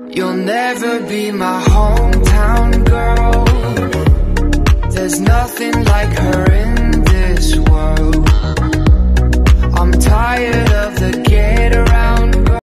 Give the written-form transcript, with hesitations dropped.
You'll never be my hometown girl. There's nothing like her in this world. I'm tired of